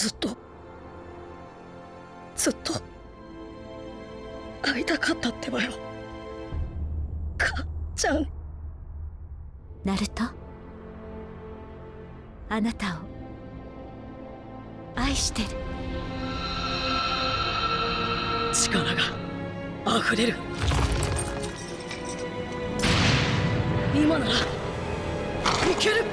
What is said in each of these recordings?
ずっと会いたかったってばよ、母ちゃん。 ナルト、あなたを愛してる。 力が溢れる。今ならいける。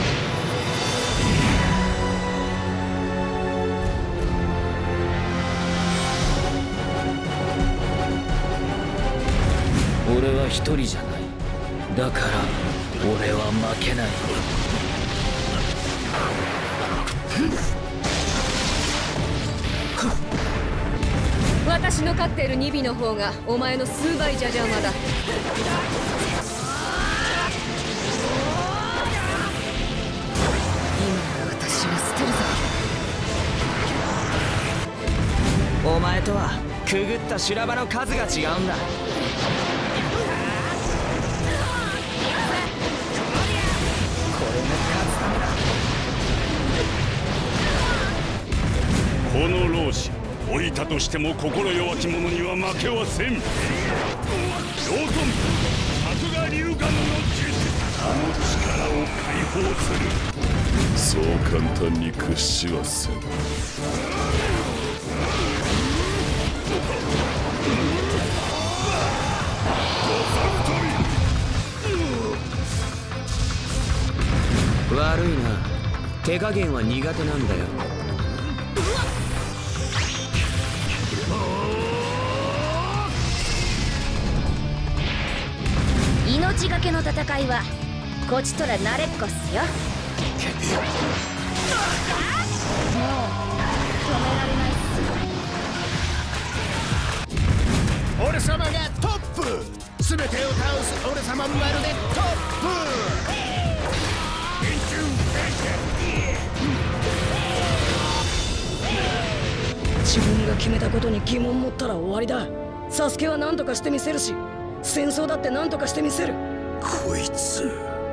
俺は一人じゃない。だから俺は負けない。 私の飼っているニビの方がお前の数倍じゃ邪魔だ。今なら私は捨てるぞ。 お前とはくぐった修羅場の数が違うんだ。 この老子、降りたとしても心弱き者には負けはせん。ロートン、作画龍眼の術、あの力を解放する。そう簡単に屈しはせん。 悪いな、手加減は苦手なんだよ。 命がけの戦いはこちとら慣れっこっすよ。もう止められないっす。 俺様がトップ、全てを倒す俺様まるでトップ。 自分が決めたことに疑問持ったら終わりだ。サスケは何とかしてみせるし、戦争だって何とかしてみせる。 こいつ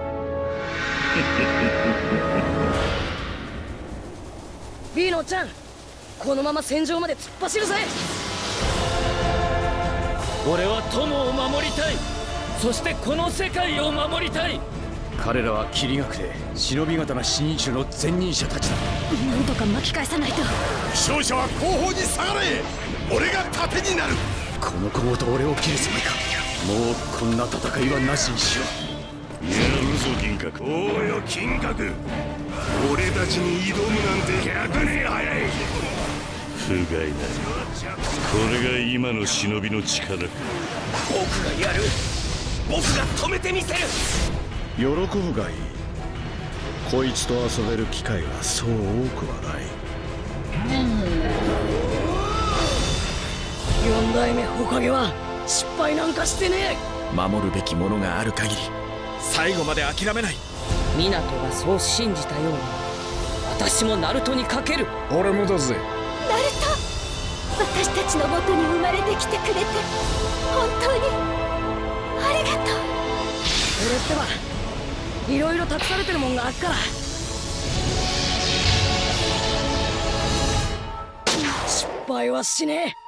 ビーノちゃん、このまま戦場まで突っ走るぜ。 俺は友を守りたい。そしてこの世界を守りたい。 彼らは霧学で忍び刀新一種の前任者たちだ。 なんとか巻き返さないと。 勝者は後方に下がれ。俺が盾になる。 この子ごと俺を切るつもりか。もうこんな戦いはなしにしよう。やるぞ銀閣。おうよ金閣、俺たちに挑むなんて100年早い。不甲斐ない。これが今の忍びの力か。 僕がやる。僕が止めてみせる。 喜ぶがいい。こいつと遊べる機会はそう多くはない。 4代目火影は失敗なんかしてねえ。 守るべきものがある限り最後まで諦めない。 湊がそう信じたように私もナルトにかける。 俺もだぜ。 ナルト、私たちの元に生まれてきてくれて本当にありがとう。 俺ってはいろいろ託されてるもんがあっから。失敗はしねえ。